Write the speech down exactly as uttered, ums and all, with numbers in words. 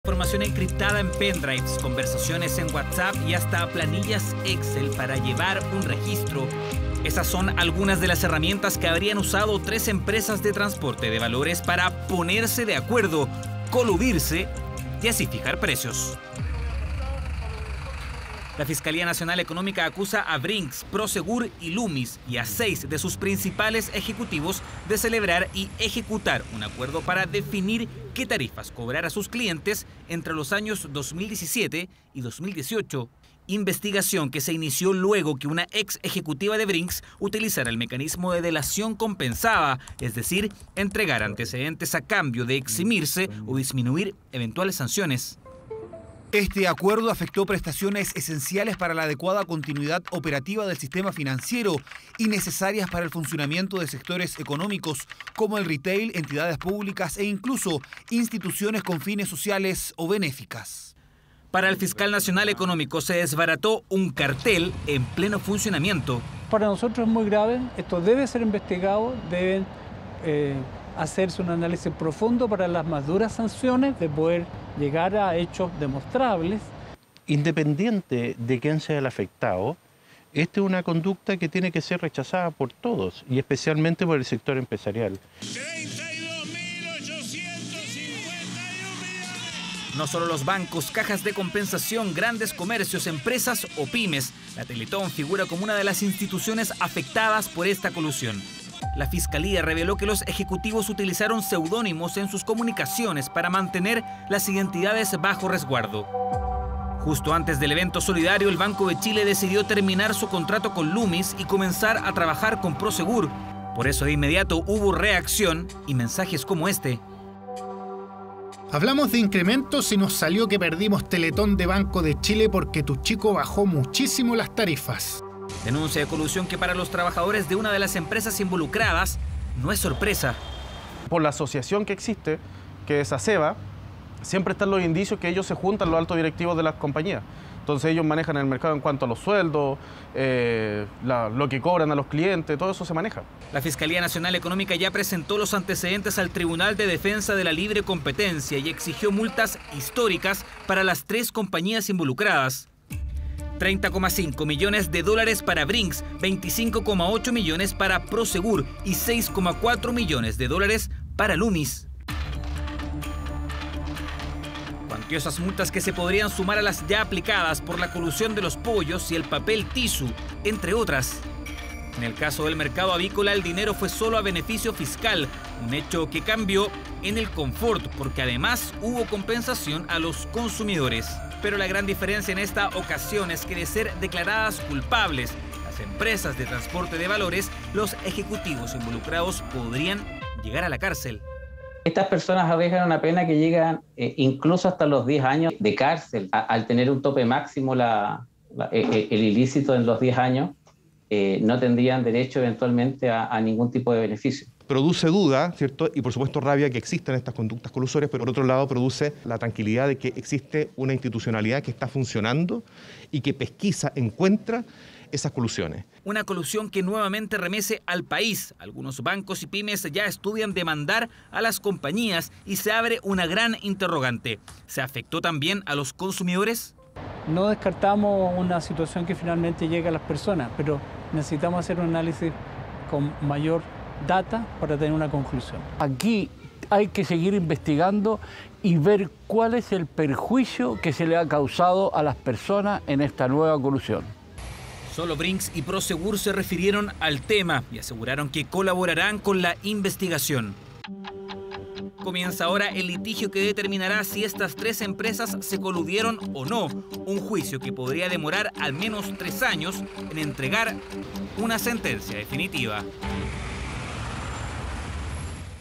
información encriptada en pendrives, conversaciones en WhatsApp y hasta planillas Excel para llevar un registro. Esas son algunas de las herramientas que habrían usado tres empresas de transporte de valores para ponerse de acuerdo, coludirse y así fijar precios. La Fiscalía Nacional Económica acusa a Brinks, Prosegur y Loomis y a seis de sus principales ejecutivos de celebrar y ejecutar un acuerdo para definir qué tarifas cobrar a sus clientes entre los años dos mil diecisiete y dos mil dieciocho. Investigación que se inició luego que una ex ejecutiva de Brinks utilizara el mecanismo de delación compensada, es decir, entregar antecedentes a cambio de eximirse o disminuir eventuales sanciones. Este acuerdo afectó prestaciones esenciales para la adecuada continuidad operativa del sistema financiero y necesarias para el funcionamiento de sectores económicos como el retail, entidades públicas e incluso instituciones con fines sociales o benéficas. Para el fiscal nacional económico se desbarató un cartel en pleno funcionamiento. Para nosotros es muy grave, esto debe ser investigado, deben eh, hacerse un análisis profundo para las más duras sanciones, de poder llegar a hechos demostrables. Independiente de quién sea el afectado, esta es una conducta que tiene que ser rechazada por todos y especialmente por el sector empresarial. No solo los bancos, cajas de compensación, grandes comercios, empresas o pymes. La Teletón figura como una de las instituciones afectadas por esta colusión. La Fiscalía reveló que los ejecutivos utilizaron seudónimos en sus comunicaciones para mantener las identidades bajo resguardo. Justo antes del evento solidario, el Banco de Chile decidió terminar su contrato con Loomis y comenzar a trabajar con Prosegur. Por eso de inmediato hubo reacción y mensajes como este. Hablamos de incrementos y nos salió que perdimos Teletón de Banco de Chile porque tu chico bajó muchísimo las tarifas. Denuncia de colusión que para los trabajadores de una de las empresas involucradas no es sorpresa. Por la asociación que existe, que es ACEBA, siempre están los indicios que ellos se juntan los altos directivos de las compañías. Entonces ellos manejan el mercado en cuanto a los sueldos, eh, la, lo que cobran a los clientes, todo eso se maneja. La Fiscalía Nacional Económica ya presentó los antecedentes al Tribunal de Defensa de la Libre Competencia y exigió multas históricas para las tres compañías involucradas. treinta coma cinco millones de dólares para Brinks, veinticinco coma ocho millones para Prosegur y seis coma cuatro millones de dólares para Loomis. Cuantiosas multas que se podrían sumar a las ya aplicadas por la colusión de los pollos y el papel tisu, entre otras. En el caso del mercado avícola, el dinero fue solo a beneficio fiscal, un hecho que cambió en el confort, porque además hubo compensación a los consumidores. Pero la gran diferencia en esta ocasión es que de ser declaradas culpables las empresas de transporte de valores, los ejecutivos involucrados podrían llegar a la cárcel. Estas personas alegan una pena que llegan eh, incluso hasta los diez años de cárcel. A, al tener un tope máximo la, la, eh, el ilícito en los diez años, eh, no tendrían derecho eventualmente a, a ningún tipo de beneficio. Produce duda, ¿cierto? Y por supuesto rabia que existan estas conductas colusorias, pero por otro lado produce la tranquilidad de que existe una institucionalidad que está funcionando y que pesquisa, encuentra esas colusiones. Una colusión que nuevamente remece al país. Algunos bancos y pymes ya estudian demandar a las compañías y se abre una gran interrogante. ¿Se afectó también a los consumidores? No descartamos una situación que finalmente llegue a las personas, pero necesitamos hacer un análisis con mayor data para tener una conclusión. Aquí hay que seguir investigando y ver cuál es el perjuicio que se le ha causado a las personas en esta nueva colusión. Solo Brinks y Prosegur se refirieron al tema y aseguraron que colaborarán con la investigación. Comienza ahora el litigio que determinará si estas tres empresas se coludieron o no. Un juicio que podría demorar al menos tres años en entregar una sentencia definitiva.